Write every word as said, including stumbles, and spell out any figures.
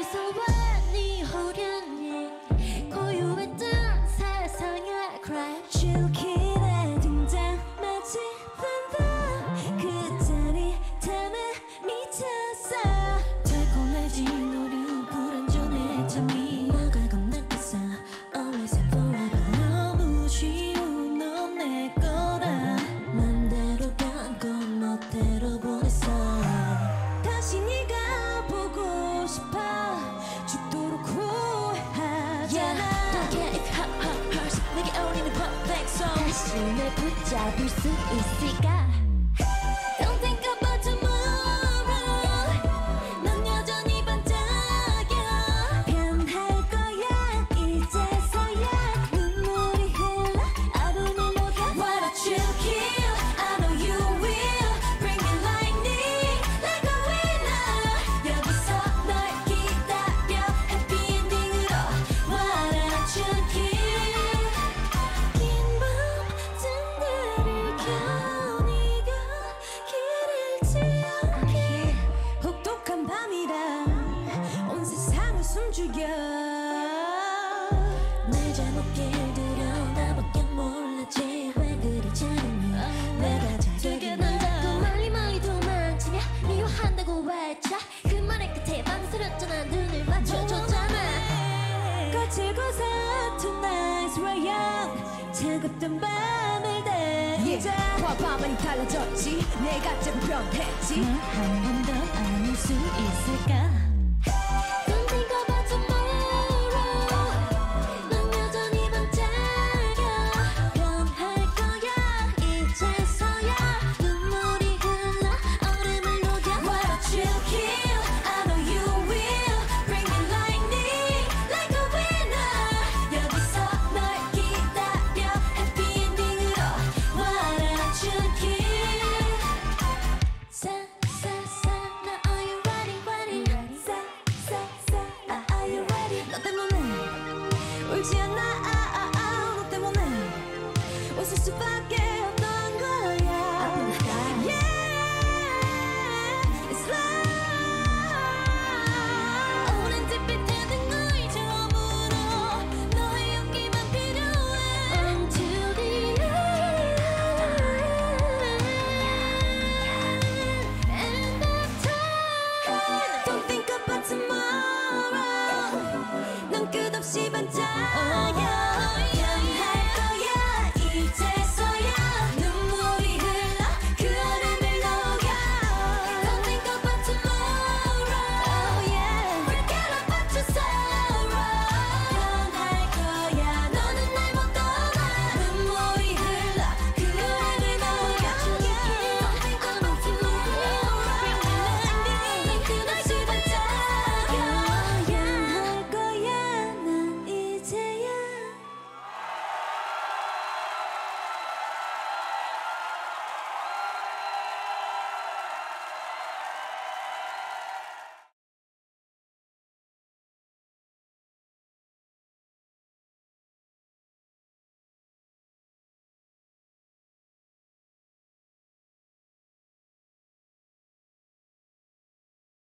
어디서 와 네 호련이 고요했던 세상에 cry 줄기에 등장 마치 팬더 그 자리 탐에 미쳤어 달콤해진 오류 불안전해 잠이 뭐가 겁나겠어 Always and forever 너무 쉬운 넌 내 거라 맘대로 감고 멋대로 보냈어 다시 네가 보고 싶어 죽도록 후회하잖아 yeah, don't care if hot hot hurts 내게 어울리는 perfect song 다시 날 붙잡을 수 있을까 Don't think about tomorrow 넌 여전히 반짝여 변할 거야 이제서야 눈물이 흘러 얼음을 녹여 Why don't you kill I know you will Bring it like me Like a winner 여기서 널 기다려 Happy ending으로 Why don't you kill 긴 밤중들을 켜 네가 길을 지어게 혹독한 밤이라 온 세상을 숨죽여 내 잘못 길들여 나밖에 몰랐지 왜 그리 잘했니 내가 자격이 난 자꾸 멀리 멀리 도망치며 미워한다고 외쳐 그 말의 끝에 망설였잖아 눈을 맞춰줬잖아 거칠고서 tonight's we're young 차갑던 밤을 대자 밤만이 달라졌지 내가 자꾸 변했지 널 한 번 더 안을 수 있을까 Don't think about tomorrow 넌 여전히 반짝여 변할 거야 이제서야 눈물이 흘러 얼음을 녹여 Why don't you kill I know you will Bring it like me Like a winner 여기서 널 기다려 Happy ending으로 Why don't you kill 사사사 Now are you ready ready 사사사 Are you ready 너 때문에 울지 않아 아, 아, 아, 너 때문에 웃을 수밖에